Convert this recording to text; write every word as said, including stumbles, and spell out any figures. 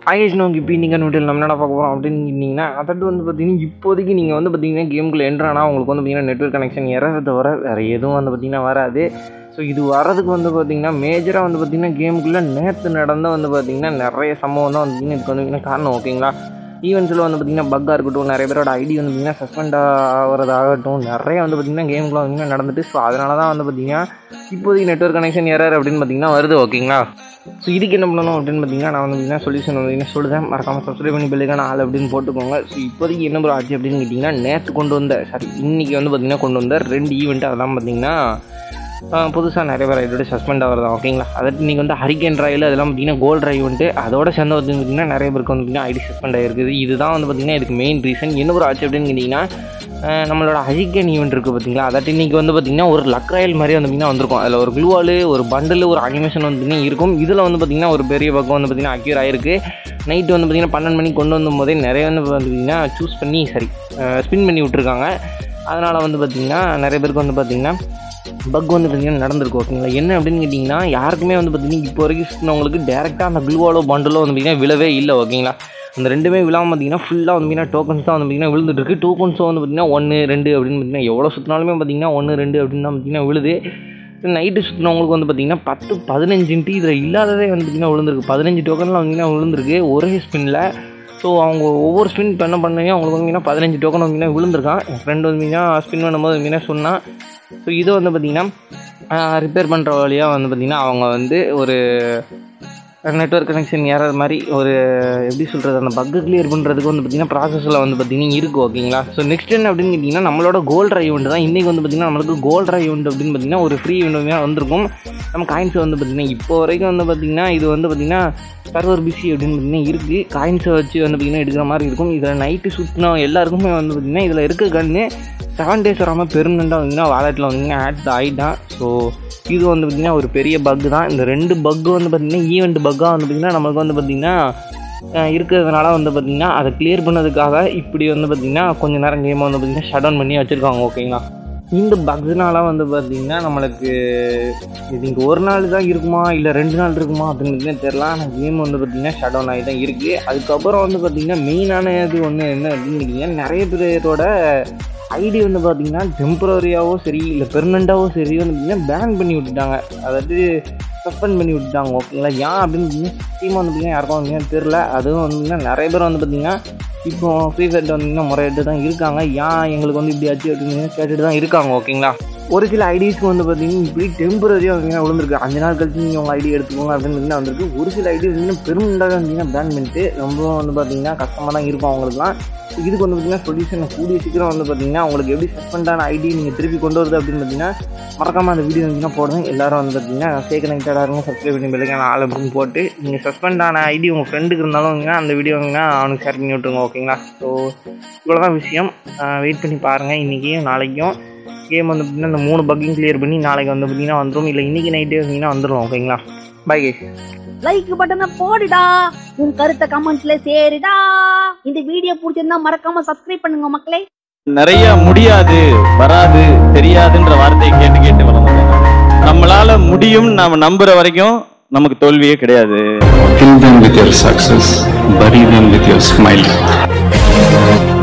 ஆகேஷ் நோக்கி இப்போ நீங்கள் நோட்டில் நம்ம என்ன பார்க்க போகிறோம் அப்படின்னு கேட்டிங்கன்னா அதட்டு வந்து பார்த்தீங்கன்னா இப்போதைக்கு நீங்கள் வந்து பார்த்தீங்கன்னா கேமுக்குள்ளே என்ட்ரானா உங்களுக்கு வந்து பார்த்தீங்கன்னா நெட்வொர்க் கனெக்ஷன் எரரை தவிர வேறு எதுவும் வந்து பார்த்தீங்கன்னா வராது. ஸோ இது வரதுக்கு வந்து பார்த்திங்கன்னா மேஜராக வந்து பார்த்திங்கன்னா கேமுக்குள்ளே நேற்று நடந்த வந்து பார்த்திங்கன்னா நிறைய சம்பவம் தான் வந்து பார்த்திங்கன்னா இதுக்கு வந்து பார்த்திங்கன்னா காரணம். ஓகேங்களா, ஈவெண்ட்ஸில் வந்து பார்த்திங்கன்னா பக்காக இருக்கட்டும், நிறைய பேரோட ஐடி வந்து பார்த்திங்கன்னா சஸ்பெண்ட் ஆகிறதாகட்டும், நிறைய வந்து பார்த்திங்கன்னா கேமுக்குள்ள வந்து நடந்துட்டு. ஸோ அதனால தான் வந்து பார்த்திங்கன்னா இப்போதைக்கு நெட்வொர்க் கனெக்ஷன் எரர் அப்படின்னு பார்த்திங்கன்னா வருது. ஓகேங்களா, ஸோ இதுக்கு என்ன பண்ணணும் அப்படின்னு பார்த்தீங்கன்னா நான் வந்து பார்த்தீங்கன்னா சொல்யூஷன் வந்து சொல்லுறேன். மறக்காமல் சப்ஸ்கிரைப் பண்ணி பெல்லுக்கான ஆள் அப்படின்னு போட்டுக்கோங்க. ஸோ இப்போதைக்கு என்ன ப்ரோ ஆச்சு அப்படின்னு கேட்டிங்கன்னா நேற்று கொண்டு வந்த சாரி இன்றைக்கி வந்து பார்த்திங்கன்னா கொண்டு வந்த ரெண்டு ஈவெண்ட்டு அதெல்லாம் பார்த்திங்கன்னா புதுசாக நிறைய பேர் ஐடியோட சஸ்பெண்ட் ஆகிறதான். ஓகேங்களா, அதாவது நீங்கள் வந்து ஹரிகேன் ட்ரைவில் அதெல்லாம் பார்த்திங்கன்னா கோல்டு ட்ரைவ் வந்துட்டு அதோட சேர்ந்து வந்து பார்த்திங்கன்னா நிறைய பேருக்கு வந்து பார்த்திங்கன்னா ஐடி சஸ்பெண்ட் ஆகிருக்குது. இதுதான் வந்து பார்த்திங்கன்னா இதுக்கு மெயின் ரீசன். என்ன ப்ரோ ஆச்சு அப்படின்னு கேட்டிங்கன்னா நம்மளோட ஹரிகேன் ஈவெண்ட் இருக்குது பார்த்திங்களா, அதாவது இன்றைக்கி வந்து பார்த்திங்கன்னா ஒரு லக் ராயல் மாதிரி வந்து பார்த்திங்கன்னா வந்திருக்கும். அதில் ஒரு க்ளூவால் ஒரு பண்டில் ஒரு அனிமேஷன் வந்து பார்த்திங்கன்னா இருக்கும். இதில் வந்து பார்த்திங்கன்னா ஒரு பெரிய பக்கம் வந்து பார்த்திங்கன்னா அக்யூர் ஆகிருக்கு. நைட்டு வந்து பார்த்திங்கன்னா பன்னெண்டு மணிக்கு கொண்டு வந்த போதே நிறைய வந்து பார்த்திங்கன்னா சூஸ் பண்ணி சரி ஸ்பின் பண்ணி விட்ருக்காங்க. அதனால் வந்து பார்த்திங்கன்னா நிறைய பேருக்கு வந்து பார்த்திங்கன்னா பக் வந்து பார்த்திங்கன்னா நடந்திருக்கு. ஓகேங்களா, என்ன அப்படின்னு கேட்டிங்கன்னா யாருக்குமே வந்து பார்த்திங்கன்னா இப்போ வரைக்கும் சுற்றினவங்களுக்கு டேரெக்டாக அந்த க்ளூவாலோ பண்டலோ வந்து பார்த்திங்கன்னா விழவே இல்லை. ஓகேங்களா, அந்த ரெண்டுமே விழாமல் பார்த்திங்கன்னா ஃபுல்லாக வந்து பார்த்திங்கன்னா டோக்கன்ஸ் தான் வந்து பார்த்திங்கன்னா விழுந்துட்டுருக்கு. டோக்கன்ஸும் வந்து பார்த்திங்கன்னா ஒன்று ரெண்டு அப்படின்னு பார்த்திங்கன்னா எவ்வளோ சுற்றினாலுமே பார்த்திங்கன்னா ஒன்று ரெண்டு அப்படின்னு தான் பார்த்திங்கன்னா விழுது. நைட்டு சுற்றினவங்களுக்கு வந்து பார்த்திங்கன்னா பத்து பதினஞ்சுன்ட்டு இதில் இல்லாததே வந்து பார்த்திங்கன்னா விழுந்திருக்கு. பதினஞ்சு டோக்கன்லாம் பார்த்திங்கன்னா விழுந்திருக்கு ஒரே ஸ்பின்னில். ஸோ அவங்க ஒவ்வொரு ஸ்பின் பண்ண பண்ணையும் அவங்களுக்கு வந்து பார்த்திங்கன்னா பதினஞ்சு டோக்கன் வந்து பார்த்திங்கன்னா விழுந்திருக்கான். என் ஃப்ரெண்டு வந்து பார்த்திங்கன்னா ஸ்பின் பண்ணும்போது பார்த்திங்கன்னா சொன்னால். ஸோ இதை வந்து பார்த்திங்கன்னா ரிப்பேர் பண்ணுற வழியாக வந்து பார்த்திங்கன்னா அவங்க வந்து ஒரு நெட்வொர்க் கனெக்ஷன் ஏறது மாதிரி ஒரு எப்படி சொல்கிறது அந்த பக்கு கிளியர் பண்ணுறதுக்கு வந்து பார்த்திங்கன்னா ப்ராசஸில் வந்து பார்த்திங்கன்னா இருக்குது. ஓகேங்களா, ஸோ நெக்ஸ்ட் என்ன அப்படின்னு கேட்டிங்கன்னா நம்மளோட கோல்ட் ட்ரைவ் ஈவெண்ட் தான் இன்றைக்கி வந்து பார்த்திங்கன்னா நம்மளுக்கு கோல்ட் ட்ரைவ் ஈவெண்ட் அப்படின்னு பார்த்திங்கன்னா ஒரு ஃப்ரீ ஈவெண்ட் வந்திருக்கும். நம்ம காயின்ஸை வந்து பார்த்திங்கன்னா இப்போ வரைக்கும் வந்து பார்த்திங்கன்னா இது வந்து பார்த்திங்கன்னா சர்வர் பிசி அப்படின்னு பார்த்திங்கன்னா இருக்குது. காயின்ஸை வச்சு வந்து பார்த்திங்கன்னா எடுக்கிற மாதிரி இருக்கும். இதில் நைட்டு சுற்றினா எல்லாருக்குமே வந்து பார்த்திங்கன்னா இதில் இருக்க கன்று செவன் டேஸ் வராமல் பெர்மனெண்ட்டாக வந்திங்கன்னா வாலெட்டில் வந்திங்கன்னா ஆட் ஆகிட்டான். ஸோ இது வந்து பார்த்திங்கன்னா ஒரு பெரிய பக்கு தான். இந்த ரெண்டு பக்கு வந்து பார்த்திங்கன்னா ஈவெண்ட் பக்காக வந்து பார்த்திங்கன்னா நம்மளுக்கு வந்து பார்த்திங்கன்னா இருக்கிறதுனால வந்து பார்த்திங்கன்னா அதை கிளியர் பண்ணதுக்காக இப்படி வந்து பார்த்திங்கன்னா கொஞ்சம் நேரம் கேமை வந்து பார்த்திங்கன்னா ஷட் டவுன் பண்ணி வச்சுருக்காங்க. ஓகேங்களா, இந்த பக்ஸ்னால வந்து பார்த்திங்கன்னா நம்மளுக்கு இது இங்கே ஒரு நாள் தான் இருக்குமா இல்லை ரெண்டு நாள் இருக்குமா அப்படின்னு தெரியல. ஆனால் கேம் வந்து பார்த்திங்கன்னா ஷட் டவுன் ஆகி தான் இருக்குது. அதுக்கப்புறம் வந்து பார்த்திங்கன்னா மெயினான இது ஒன்று என்ன அப்படின்னு கேட்டிங்கன்னா நிறைய பேரோட ஐடி வந்து பார்த்திங்கன்னா டெம்பரரியாவோ சரி இல்லை பெர்மனெண்ட்டாவோ சரி வந்து பார்த்திங்கன்னா பேன் பண்ணி விட்டுட்டாங்க, அதாவது சஸ்பெண்ட் பண்ணி விட்டுட்டாங்க. ஓகேங்களா, ஏன் அப்படின்னு பார்த்தீங்கன்னா சத்தியமாக வந்து பார்த்திங்கன்னா யாருக்கும் வந்து தெரில. அதுவும் வந்து பார்த்திங்கன்னா நிறைய பேர் வந்து பார்த்திங்கன்னா இப்போ ஃப்ரீ ஃபயர்ட்டு வந்திங்கன்னா முறையிட்டு தான் இருக்காங்க. ஏன் எங்களுக்கு வந்து இப்படி ஆச்சு அப்படின்னு கேட்டுட்டு தான் இருக்காங்க. ஓகேங்களா, ஒரு சில ஐடிஸ்க்கு வந்து பார்த்திங்கன்னா இப்படி டெம்பரரியாக வந்தீங்கன்னா விழுந்திருக்கு. அஞ்சு நாள் கழிச்சு நீங்கள் உங்கள் ஐடி எடுத்துக்கோங்க அப்படின்னு பார்த்தீங்கன்னா வந்திருக்கு. ஒரு சில ஐடி வந்து பெருமெண்டாக வந்தீங்கன்னா பேன் பண்ணிட்டு ரொம்ப வந்து பார்த்திங்கன்னா கஷ்டமாக தான் இருக்கும் அவங்களுக்குலாம். இதுக்கு வந்து பார்த்திங்கன்னா சொல்யூஷன் கூடிய சீக்கிரம் வந்து பார்த்திங்கன்னா உங்களுக்கு எப்படி சஸ்பெண்டான ஐடி நீங்கள் திருப்பி கொண்டு வருது அப்படின்னு பார்த்தீங்கன்னா மறக்காமல் அந்த வீடியோ வந்து போடுங்க. எல்லோரும் வந்து பார்த்திங்கன்னா ஸ்டே கனெக்டடாக இருக்கும், சப்ஸ்கிரைப் பண்ணி பெல்லுக்கான ஆள் அப்படின்னு போட்டு நீங்கள் சஸ்பெண்டான ஐடி உங்கள் ஃப்ரெண்டுக்கு இருந்தாலும் அந்த வீடியோ வந்து அவனுக்கு ஷேர் பண்ணி விட்ருங்க. ஓகேங்களா, ஸோ இவ்வளோ தான் விஷயம். வெயிட் பண்ணி பாருங்கள். இன்றைக்கும் நாளைக்கும் கேம் வந்து பார்த்திங்கன்னா இந்த மூணு பக்கையும் கிளியர் பண்ணி நாளைக்கு வந்து பார்த்திங்கன்னா வந்துடும், இல்லை இன்றைக்கி நைட்டே வந்தீங்கன்னா வந்துடும். ஓகேங்களா, பை கைஸ். லைக் பட்டனை போடுடா, உன் கருத்தை கமெண்ட்ஸ்ல சேருடா. இந்த வீடியோ பிடிச்சிருந்தா மறக்காம சப்ஸ்கிரைப் பண்ணுங்க மக்களே. நிறைய முடியாது வராது தெரியாதுன்ற வார்த்தையை கேட்டு கேட்டு வளர்ந்தேன். நம்மளால முடியும் நாம நம்புற வரைக்கும் நமக்கு தோல்வியே கிடையாது. Kill them with your success, bury them with your smile.